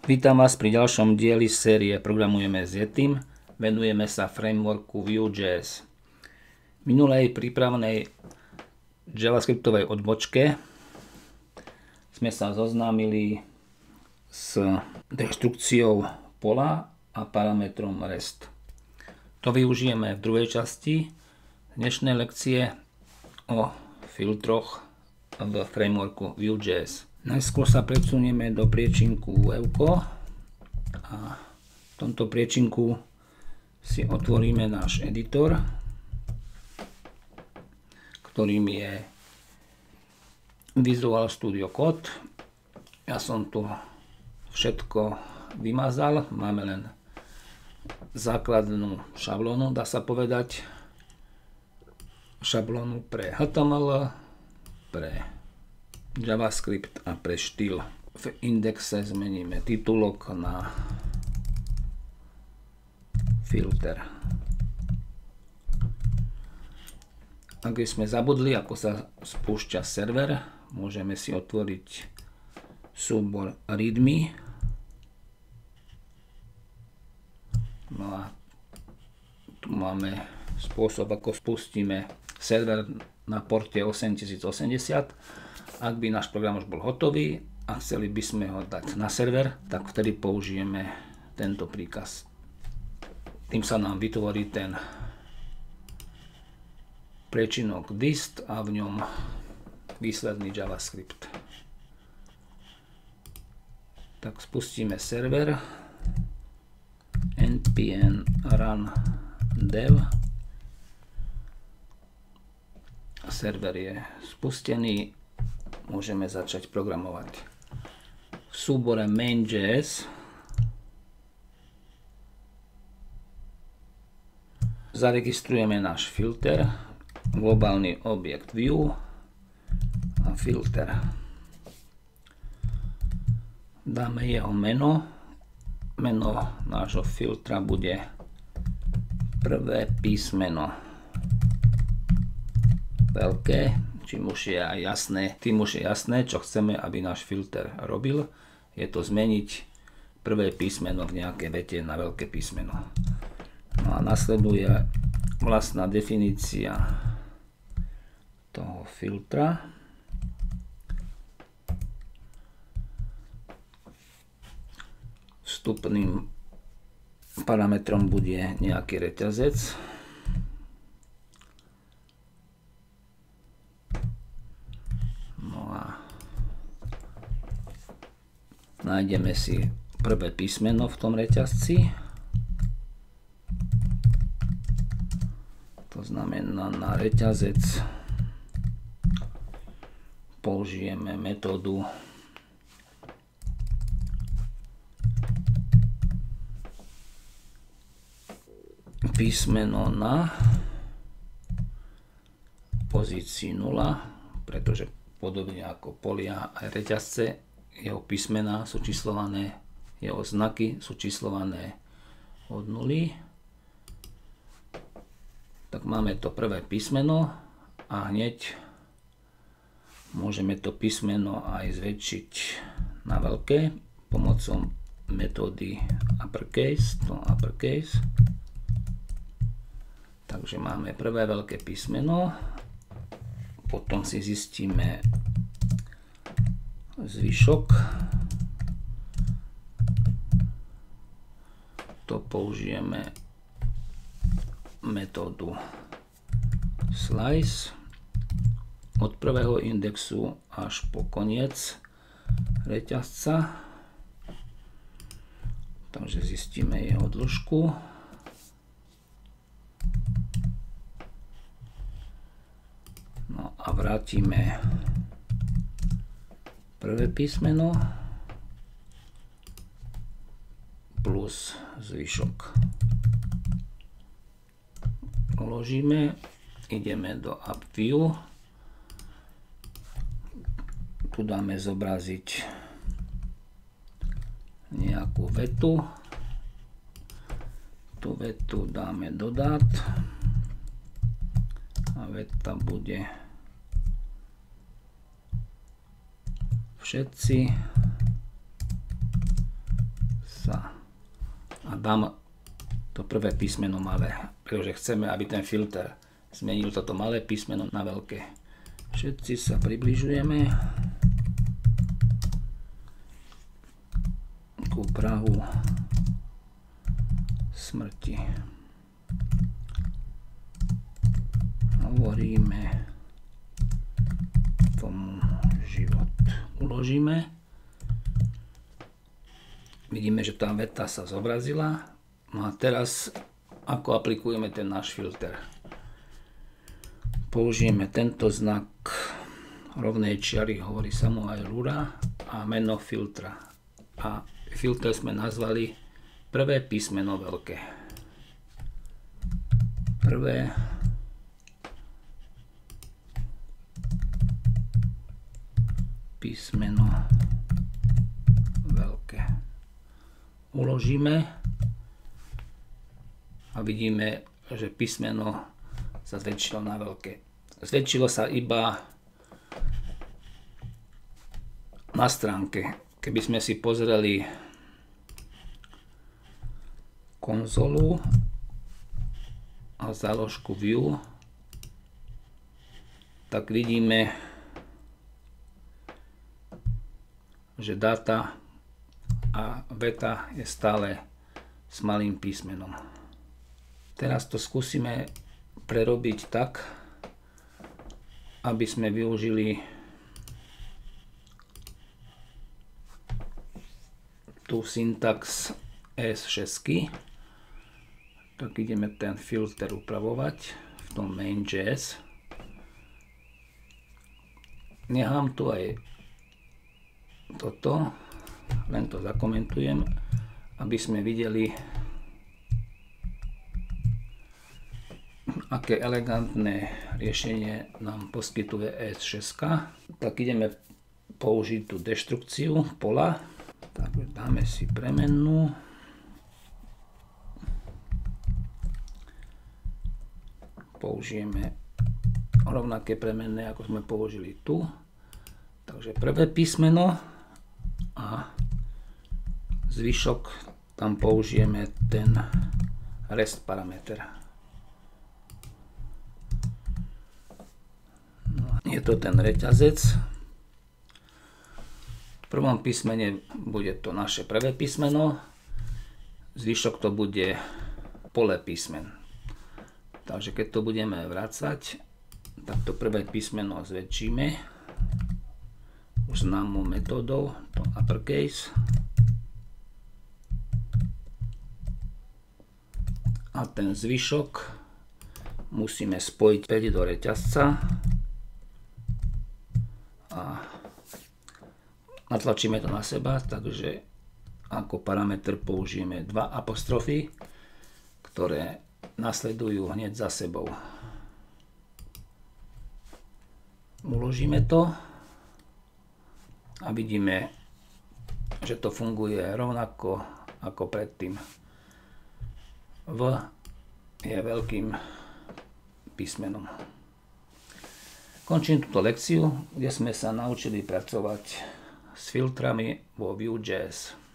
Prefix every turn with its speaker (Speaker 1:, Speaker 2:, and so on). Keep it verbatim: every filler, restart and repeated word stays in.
Speaker 1: Vítam vás pri ďalšom dieli série Programujeme s Yetim. Venujeme sa frameworku Vue.js. V minulej prípravnej javascriptovej odbočke sme sa zoznámili s deštrukciou pola a parametrom REST. To využijeme v druhej časti dnešnej lekcie o filtroch v frameworku Vue.js. Najskôr sa presunieme do priečinku Vue a v tomto priečinku si otvoríme náš editor, ktorým je Visual Studio Code. Ja som tu všetko vymazal, máme len základnú šablónu, dá sa povedať, šablónu pre H T M L, pre JavaScript a pre štýl. V indexe zmeníme titulok na filter. Ak by sme zabudli, ako sa spúšťa server, môžeme si otvoriť súbor readme. No a tu máme spôsob, ako spustíme server na porte osemtisíc osemdesiat. Ak by náš program už bol hotový a chceli by sme ho dať na server, tak vtedy použijeme tento príkaz. Tým sa nám vytvorí ten priečinok dist a v ňom výsledný JavaScript. Tak spustíme server npm run dev. Server je spustený. Môžeme začať programovať. V súbore main.js zaregistrujeme náš filter, globálny objekt view a filter. Dáme jeho meno. Meno nášho filtra bude prvé písmeno veľké. Čím už je aj jasné, tým už je jasné, čo chceme, aby náš filter robil. Je to zmeniť prvé písmeno v nejakej vete na veľké písmeno. No a nasleduje vlastná definícia toho filtra. Vstupným parametrom bude nejaký reťazec. Nájdeme si prvé písmeno v tom reťazci. To znamená, na reťazec použijeme metódu písmeno na pozícii nula, pretože podobne ako polia aj reťazce, jeho písmená sú číslované, jeho znaky sú číslované od nuly. Tak máme to prvé písmeno a hneď môžeme to písmeno aj zväčšiť na veľké pomocou metódy uppercase, to uppercase. Takže máme prvé veľké písmeno, potom si zistíme zvyšok. To použijeme metódu slice od prvého indexu až po koniec reťazca. Takže zistíme jeho dĺžku. No a vrátime prvé písmeno plus zvyšok. Uložíme, ideme do App View. Tu dáme zobraziť nejakú vetu. Tu vetu dáme dodať a veta bude všetci sa a dám to prvé písmeno malé, pretože chceme, aby ten filter zmenil toto malé písmeno na veľké. Všetci sa približujeme ku prahu smrti. Hovoríme tomu život. Uložíme. Vidíme, že tá veta sa zobrazila. No a teraz, ako aplikujeme ten náš filter? Použijeme tento znak rovnej čiary, hovorí Samuel Lura, a meno filtra. A filter sme nazvali prvé písmeno veľké. Prvé písmeno veľké. Uložíme a vidíme, že písmeno sa zväčšilo na veľké. Zväčšilo sa iba na stránke. Keby sme si pozreli konzolu a záložku View, tak vidíme, že dáta a veta je stále s malým písmenom. Teraz to skúsime prerobiť tak, aby sme využili tú syntax E S šesť. Tak ideme ten filter upravovať v tom main.js. Nechám tu aj toto, len to zakomentujem, aby sme videli, aké elegantné riešenie nám poskytuje E S šesť. Tak ideme použiť tú deštrukciu pola. Tak dáme si premennú. Použijeme rovnaké premenné, ako sme použili tu. Takže prvé písmeno a zvyšok tam použijeme ten rest parameter. No, je to ten reťazec. V prvom písmene bude to naše prvé písmeno, zvyšok to bude pole písmen. Takže keď to budeme vracať, tak to prvé písmeno zväčšíme už známou metódou, to uppercase. A ten zvyšok musíme spojiť späť do reťazca a natlačíme to na seba, takže ako parameter použijeme dva apostrofy, ktoré nasledujú hneď za sebou. Uložíme to a vidíme, že to funguje rovnako ako predtým. V je veľkým písmenom. Končím túto lekciu, kde sme sa naučili pracovať s filtrami vo Vue.js.